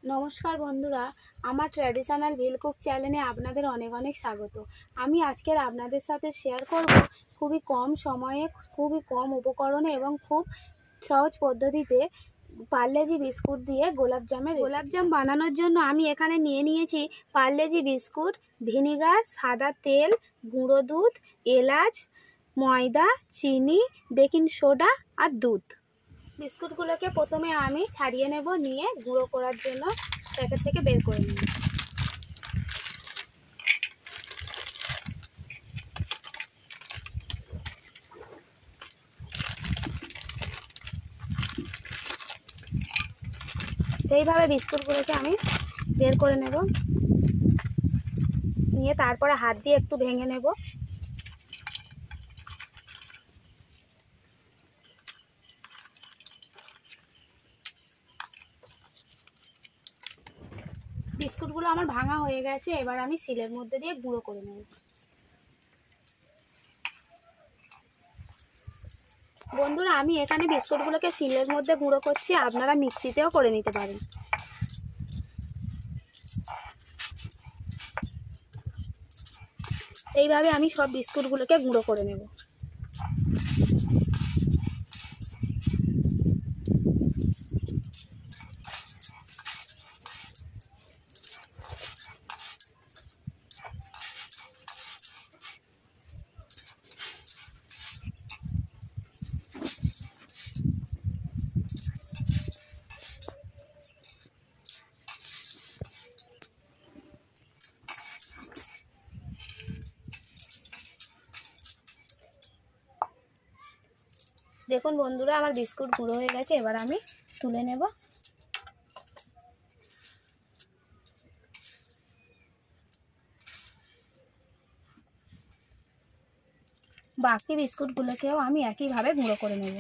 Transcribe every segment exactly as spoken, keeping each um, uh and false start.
নমস্কার বন্ধুরা, আমার ট্র্যাডিশনাল ভিল কুক চ্যানেলে আপনাদের অনেক অনেক স্বাগত। আমি আজকের আপনাদের সাথে শেয়ার করব খুবই কম সময়ে, খুবই কম উপকরণে এবং খুব সহজ পদ্ধতিতে পার্লেজি বিস্কুট দিয়ে গোলাপজামের গোলাপজাম বানানোর জন্য আমি এখানে নিয়ে নিয়েছি পার্লেজি বিস্কুট, ভিনিগার, সাদা তেল, গুঁড়ো দুধ, এলাচ, ময়দা, চিনি, বেকিং সোডা আর দুধ। বিস্কুটগুলোকে প্রথমে আমি ছাড়িয়ে নেব, নিয়ে গুঁড়ো করার জন্য প্যাকেট থেকে বের করে নেব। এইভাবে বিস্কুটগুলোকে আমি বের করে নেব, নিয়ে তারপরে হাত দিয়ে একটু ভেঙে নেব। বিস্কুটগুলো আমার ভাঙা হয়ে গেছে, এবার আমি শিলের মধ্যে দিয়ে গুঁড়ো করে নেব। বন্ধুরা, আমি এখানে বিস্কুটগুলোকে শিলের মধ্যে গুঁড়ো করছি, আপনারা মিক্সিতেও করে নিতে পারেন। এইভাবে আমি সব বিস্কুটগুলোকে গুঁড়ো করে নেব। দেখুন বন্ধুরা, আমার বিস্কুট গুঁড়ো হয়ে গেছে, এবার আমি তুলে নেব। বাকি বিস্কুটগুলোকেও আমি একইভাবে গুঁড়ো করে নেব।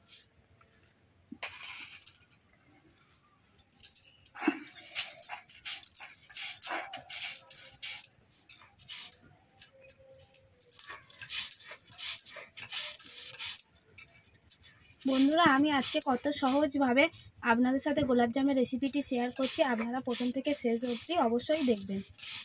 বন্ধুরা, আমি আজকে কত সহজভাবে আপনাদের সাথে গোলাপজামের রেসিপিটি শেয়ার করছি, আপনারা প্রথম থেকে শেষ অবধি অবশ্যই দেখবেন।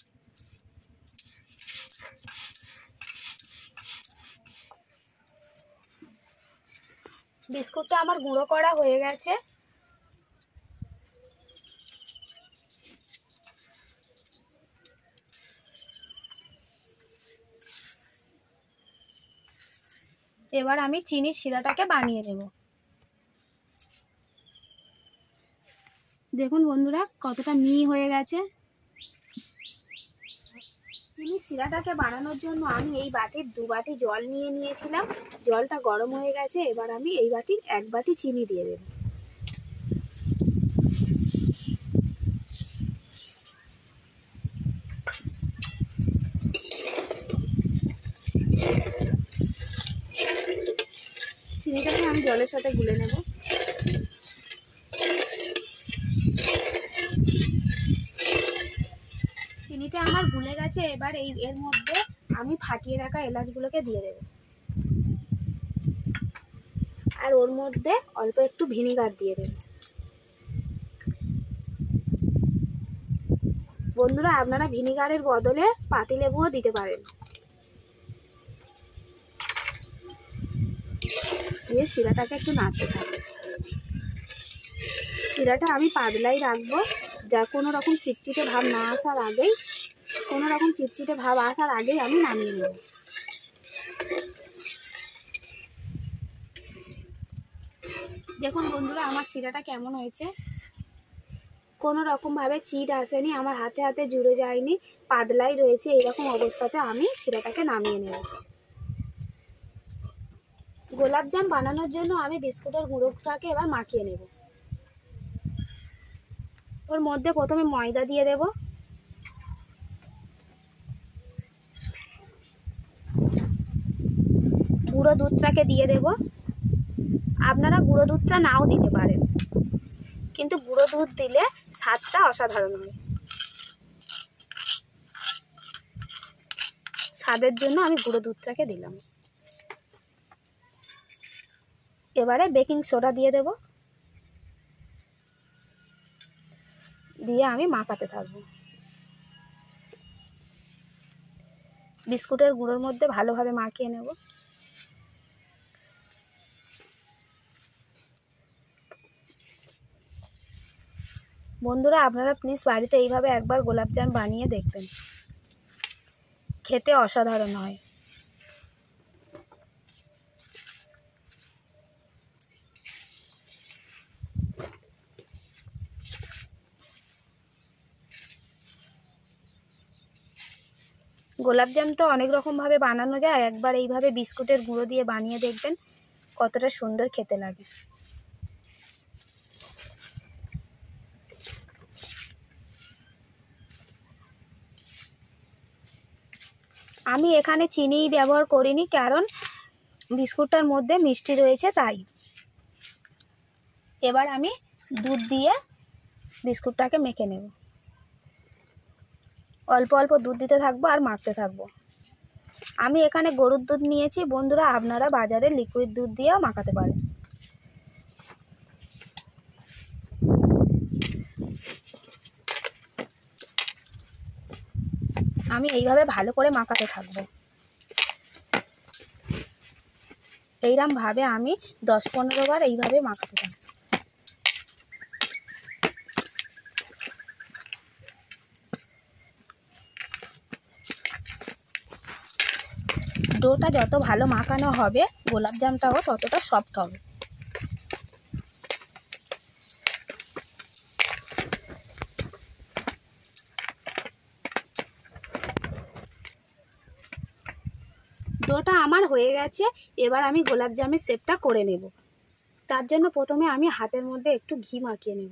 বিস্কুটটা আমার গুঁড়ো করা হয়ে গেছে। এবার আমি চিনির শিরাটাকে বানিয়ে নেব। দেখুন বন্ধুরা, কতটা মিহি হয়ে গেছে। চিনির শিরাটাকে বানানোর জন্য আমি এই বাটির দু বাটি জল নিয়ে নিয়েছিলাম। জলটা গরম হয়ে গেছে, এবার আমি এই বাটির এক বাটি চিনি দিয়ে দেব। চিনিটাকে আমি জলের সাথে গুলে নেব। চিনিটা আমার গুলে গেছে, এবার এই এর মধ্যে আমি ফাটিয়ে রাখা এলাচগুলোকে দিয়ে দেব, আর ওর মধ্যে অল্প একটু ভিনিগার দিয়ে দেব। বন্ধুরা, আপনারা ভিনিগারের বদলে পাতিলেবুও দিতে পারেন। দিয়ে শিরাটাকে একটু নাড়তে থাকবে। শিরাটা আমি পাতলাই রাখবো, যা কোনো রকম চিটচিটে ভাব না আসার আগেই কোনো রকম চিটচিটে ভাব আসার আগেই আমি নামিয়ে নেব। দেখুন বন্ধুরা, আমার শিরাটা কেমন হয়েছে। কোনো রকমভাবে চিট আসেনি, আমার হাতে হাতে জুড়ে যায়নি, পাতলাই রয়েছে। এইরকম অবস্থাতে আমি শিরাটাকে নামিয়ে নেব। গোলাপজাম বানানোর জন্য আমি বিস্কুটের গুঁড়োটাকে এবার মাখিয়ে নেব। ওর মধ্যে প্রথমে ময়দা দিয়ে দেব, গুঁড়ো দুধটাকে দিয়ে দেব। আপনারা গুঁড়ো দুধটা নাও দিতে পারেন, কিন্তু গুঁড়ো দুধ দিলে স্বাদটা অসাধারণ হয়। স্বাদের জন্য আমি গুঁড়ো দুধটাকে দিলাম। এবারে বেকিং সোডা দিয়ে দেব। দিয়ে আমি মাখাতে থাকবো। বিস্কুটের গুঁড়োর মধ্যে ভালোভাবে মাখিয়ে নেব। বন্ধুরা, আপনারা প্লিজ বাড়িতে এইভাবে একবার গোলাপজাম বানিয়ে দেখবেন, খেতে অসাধারণ হয়। গোলাপজাম তো অনেক রকমভাবে বানানো যায়, একবার এইভাবে বিস্কুটের গুঁড়ো দিয়ে বানিয়ে দেখবেন কতটা সুন্দর খেতে লাগে। আমি এখানে চিনি ব্যবহার করিনি, কারণ বিস্কুটটার মধ্যে মিষ্টি রয়েছে তাই। এবার আমি দুধ দিয়ে বিস্কুটটাকে মেখে নেব। অল্প অল্প দুধ দিতে থাকবো আর মাখতে থাকবো। আমি এখানে গরুর দুধ নিয়েছি, বন্ধুরা আপনারা বাজারে লিকুইড দুধ দিয়েও মাখাতে পারেন। আমি এইভাবে ভালো করে মাখাতে থাকবো। এইরকম ভাবে আমি দশ পনেরো বার এইভাবে মাখাতে থাকবো। ডোটা যত ভালো মাখানো হবে গোলাপজামটাও ততটা সফট হবে। ডোটা আমার হয়ে গেছে, এবার আমি গোলাপজামের শেপটা করে নেব। তার জন্য প্রথমে আমি হাতের মধ্যে একটু ঘি মাখিয়ে নেব।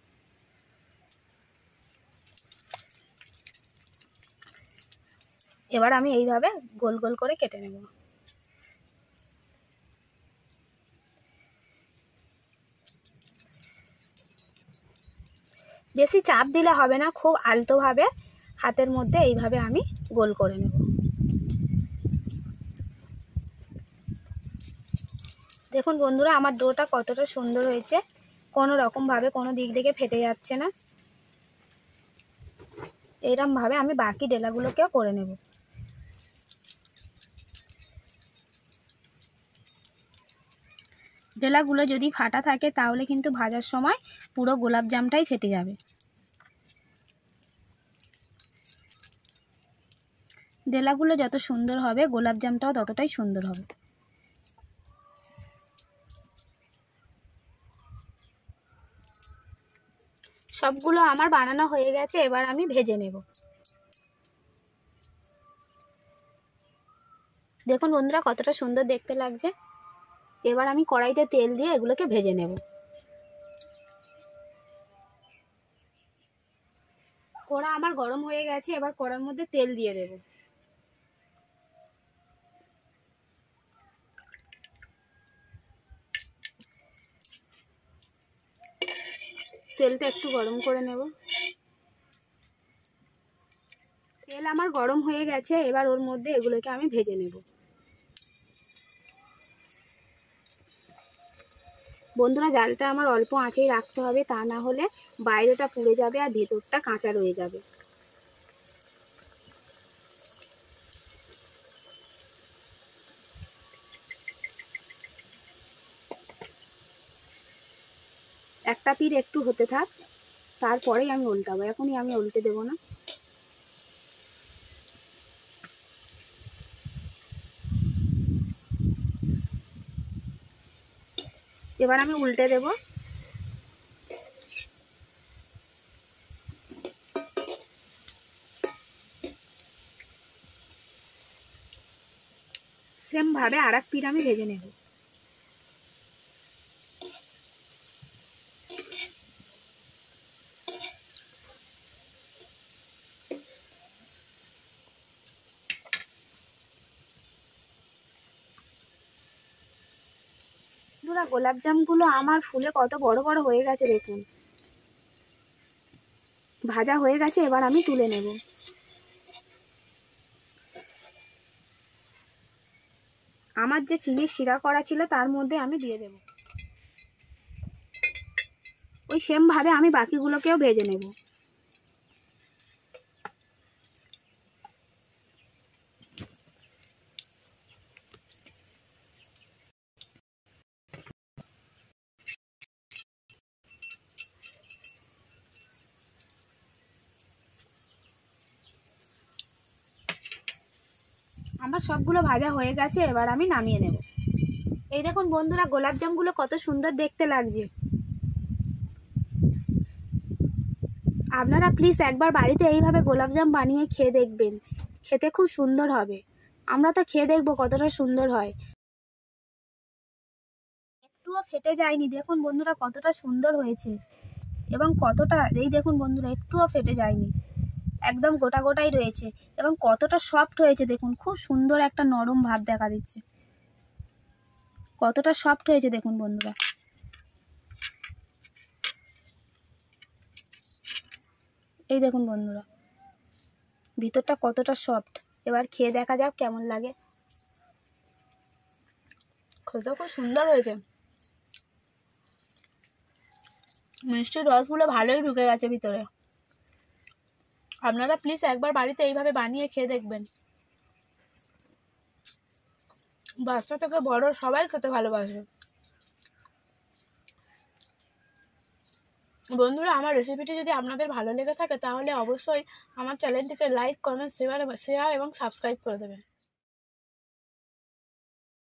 এবার আমি এইভাবে গোল গোল করে কেটে নেব। বেশি চাপ দিলে হবে না, খুব আলতোভাবে হাতের মধ্যে এইভাবে আমি গোল করে নেব। দেখুন বন্ধুরা, আমার ডোটা কতটা সুন্দর হয়েছে, কোনো রকমভাবে কোনো দিক থেকে ফেটে যাচ্ছে না। এইরকমভাবে আমি বাকি ডেলাগুলোকেও করে নেব। ডেলাগুলো যদি ফাটা থাকে তাহলে কিন্তু ভাজার সময় পুরো গোলাপজামটাই ফেটে যাবে। ডেলাগুলো যত সুন্দর হবে গোলাপজামটাও ততটাই সুন্দর হবে। সবগুলো আমার বানানো হয়ে গেছে, এবার আমি ভেজে নেব। দেখুন বন্ধুরা কতটা সুন্দর দেখতে লাগছে। এবার আমি কড়াইতে তেল দিয়ে এগুলোকে ভেজে নেব। কড়া আমার গরম হয়ে গেছে, এবার কড়ার মধ্যে তেল দিয়ে দেব। তেলটা একটু গরম করে নেব। তেল আমার গরম হয়ে গেছে, এবার ওর মধ্যে এগুলোকে আমি ভেজে নেব। বন্ধুরা, জালটা আমার অল্প আঁচেই রাখতে হবে, তা না হলে বাইরেটা পুড়ে যাবে আর ভেতরটা কাঁচা রয়ে যাবে। একটা পিঠ একটু হতে থাক, তারপরেই আমি উল্টাবো, এখনই আমি উল্টে দেব না। এবার আমি উল্টে দেব। সেম ভাবে আর এক পিঠ আমি ভেজে নেব। বন্ধুরা, গোলাপজামগুলো আমার ফুলে কত বড় বড় হয়ে গেছে দেখুন। ভাজা হয়ে গেছে, এবার আমি তুলে নেব। আমার যে চিনির শিরা করা ছিল তার মধ্যে আমি দিয়ে দেব। ওই সেম ভাবে আমি বাকিগুলোকেও ভেজে নেব। আমার সবগুলো ভাজা হয়ে গেছে, এবার আমি নামিয়ে নেব। এই দেখুন বন্ধুরা, গোলাপজামগুলো কত সুন্দর দেখতে লাগছে। আপনারা প্লিজ একবার বাড়িতে এইভাবে গোলাপজাম বানিয়ে খেয়ে দেখবেন, খেতে খুব সুন্দর হবে। আমরা তো খেয়ে দেখবো কতটা সুন্দর হয়। একটুও ফেটে যায়নি, দেখুন বন্ধুরা কতটা সুন্দর হয়েছে এবং কতটা, এই দেখুন বন্ধুরা একটুও ফেটে যায়নি, একদম গোটা গোটাই রয়েছে এবং কতটা সফট হয়েছে দেখুন, খুব সুন্দর একটা নরম ভাব দেখা দিচ্ছে, কতটা সফট হয়েছে দেখুন বন্ধুরা। এই দেখুন বন্ধুরা ভিতরটা কতটা সফট। এবার খেয়ে দেখা যাক কেমন লাগে। খেতে খুব সুন্দর হয়েছে, মিষ্টির রসগুলো ভালোই ঢুকে গেছে ভিতরে। আপনারা প্লিজ একবার বাড়িতে এইভাবে বানিয়ে খেয়ে দেখবেন। বাচ্চা থেকে বড় সবাই খেতে ভালোবাসে। বন্ধুরা, আমার রেসিপিটি যদি আপনাদের ভালো লেগে থাকে তাহলে অবশ্যই আমার চ্যানেলটিকে লাইক, কমেন্ট, শেয়ার শেয়ার এবং সাবস্ক্রাইব করে দেবেন।